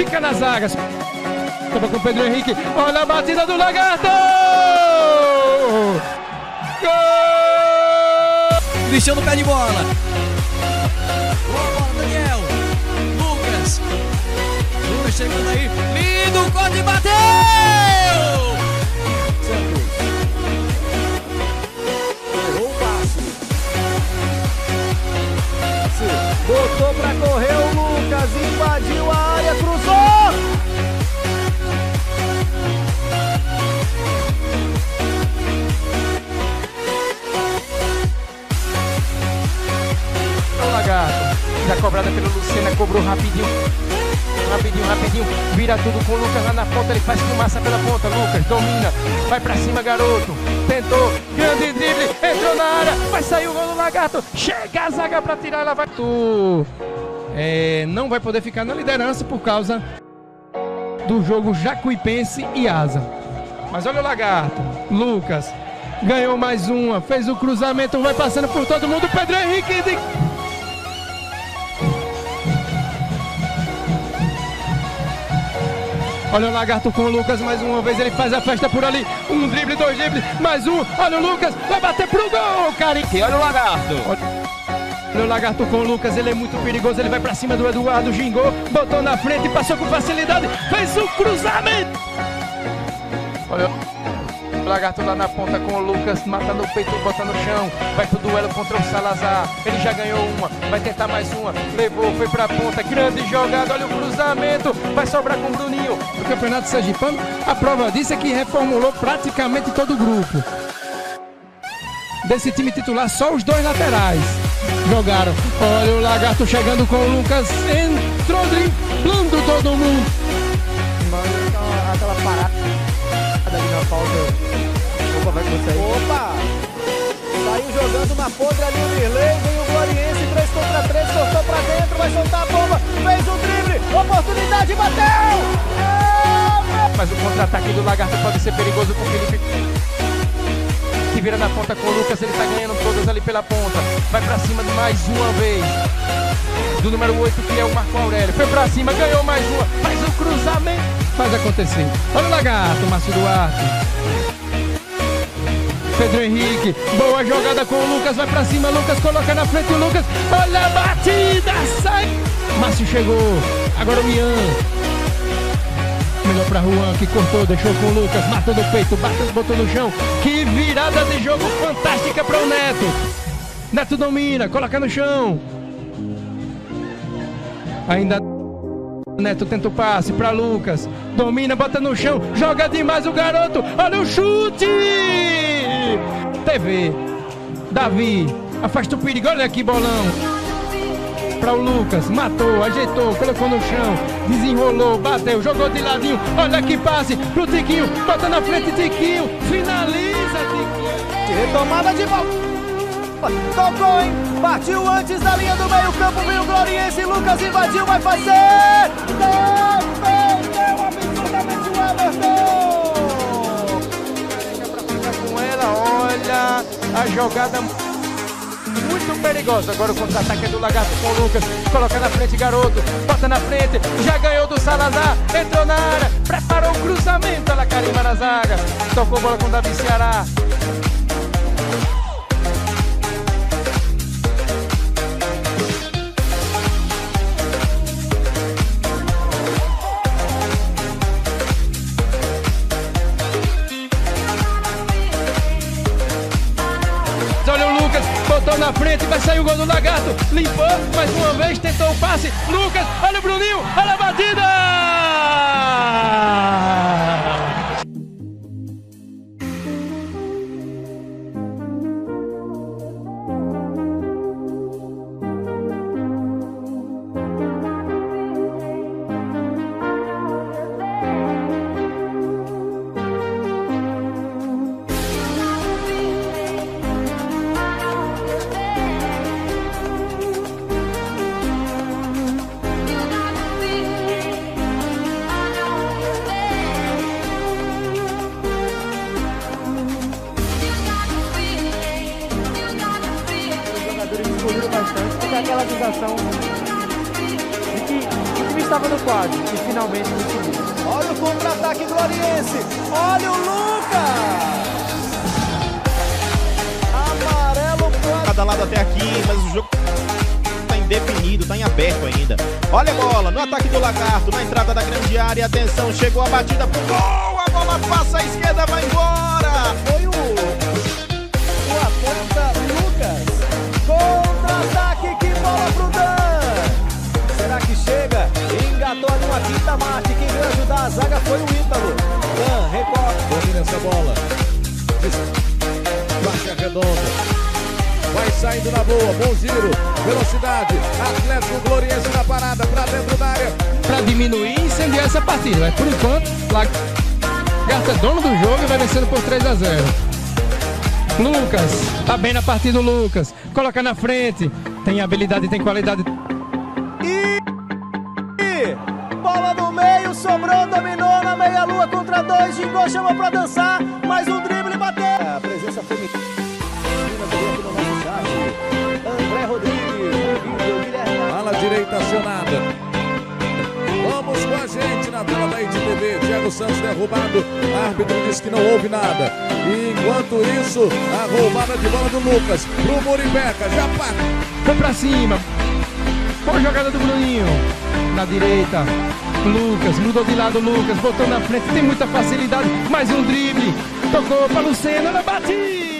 fica nas zagas. Tava com o Pedro Henrique, olha a batida do Lagarto! Gol! Cristiano pé de bola. Boa bola, Daniel. Lucas chegando aí. Lindo, corte e bateu! Errou o passe. Botou pra correr o Lucas, invadiu a área, cruzou! O Lagarto, já cobrada pelo Lucena, cobrou rapidinho, vira tudo com o Lucas lá na ponta, ele faz fumaça pela ponta, Lucas domina, vai pra cima garoto, tentou, grande drible, entrou na área, vai sair o gol do Lagarto, chega a zaga pra tirar, ela vai... não vai poder ficar na liderança por causa do jogo Jacuipense e Asa. Mas olha o Lagarto, Lucas, ganhou mais uma, fez o cruzamento, vai passando por todo mundo, Pedro Henrique... Olha o Lagarto com o Lucas mais uma vez, ele faz a festa por ali. Um drible, dois dribles, mais um. Olha o Lucas, vai bater pro gol, cara. E olha o Lagarto. Olha o Lagarto com o Lucas, ele é muito perigoso. Ele vai pra cima do Eduardo, gingou, botou na frente, passou com facilidade, fez o cruzamento. Olha o Lagarto lá na ponta com o Lucas, matando o peito, bota no chão. Vai pro duelo contra o Salazar, ele já ganhou uma, vai tentar mais uma. Levou, foi pra ponta, grande jogada, olha o cruzamento. Vai sobrar com o Bruninho. O Campeonato Sergipano, a prova disso é que reformulou praticamente todo o grupo. Desse time titular, só os dois laterais jogaram. Olha o Lagarto chegando com o Lucas, entrou driblando todo mundo. Aquela parada ali na pauta. Opa, vai conseguir. Opa! Saiu jogando na podre ali o Mirley, vem o Gloriense, 3 contra 3, soltou pra dentro, vai soltar a bomba, fez o drible, oportunidade, bateu! Mas o contra-ataque do Lagarto pode ser perigoso com o Felipe, que vira na ponta com o Lucas, ele tá ganhando todas ali pela ponta, vai pra cima de mais uma vez, do número 8 que é o Marco Aurélio, foi pra cima, ganhou mais uma, faz o cruzamento, faz acontecer. Olha o Lagarto, Márcio Duarte. Pedro Henrique, boa jogada com o Lucas, vai pra cima, Lucas coloca na frente o Lucas, olha a batida, sai! Márcio chegou, agora o Ian. Melhor pra Juan, que cortou, deixou com o Lucas, matou no peito, bateu, botou no chão. Que virada de jogo fantástica para o Neto. Neto domina, coloca no chão. Ainda Neto tenta o passe para Lucas. Domina, bota no chão, joga demais o garoto. Olha o chute! TV, Davi, afasta o perigo, olha aqui bolão. Para o Lucas, matou, ajeitou, colocou no chão, desenrolou, bateu, jogou de ladinho, olha que passe pro Tiquinho, bota na frente Tiquinho, finaliza Tiquinho. Retomada de bola, tocou, hein? Partiu antes da linha do meio campo, veio o Gloriense, Lucas invadiu, vai fazer! Defendeu absurdamente o Everton! Pra ficar com ela, olha a jogada muito perigosa. Agora o contra-ataque é do Lagarto com o Lucas. Coloca na frente, garoto. Bota na frente. Já ganhou do Salazar. Entrou na área. Preparou o cruzamento. Ela carimba na zaga. Tocou bola com o Davi Ceará. Olha o Lucas, botou na frente, vai sair o gol do Lagarto, limpou, mais uma vez, tentou o passe, Lucas, olha o Bruninho, olha a batida! Bastante, fica aquela sensação de que o time está estava no quadro e finalmente conseguiu. Olha o contra-ataque gloriense. Olha o Lucas. Amarelo para cada lado até aqui, mas o jogo está indefinido, está em aberto ainda. Olha a bola no ataque do Lagarto, na entrada da grande área. Atenção, chegou a batida pro gol. A bola passa à esquerda, vai embora. Foi o aponta Lucas. Contra-ataque, que bola pro Dan. Será que chega? Engatou ali uma quinta mate. Quem veio ajudar a zaga foi o Ítalo. Dan, recorre. Domina essa bola. Baixa redonda. Vai saindo na boa, bom giro, velocidade, Atlético Gloriense na parada, pra dentro da área. Pra diminuir e incendiar essa partida, mas por enquanto, Lagarto é dono do jogo e vai vencendo por 3-0. Lucas, tá bem na partida o Lucas, coloca na frente, tem habilidade, tem qualidade. E bola no meio, sobrou, dominou na meia-lua contra dois, Gingô chamou pra dançar, mais um drible e bateu. A presença feminina. André Rodrigues, ala direita acionada. Vamos com a gente na tela da ITV. Thiago Santos derrubado. Árbitro disse que não houve nada. E enquanto isso, a roubada de bola do Lucas pro Muribeca. Já parte. Foi pra cima. Boa jogada do Bruninho. Na direita. Lucas, mudou de lado. Lucas botou na frente. Tem muita facilidade. Mais um drible. Tocou pra Lucena. Ela bate.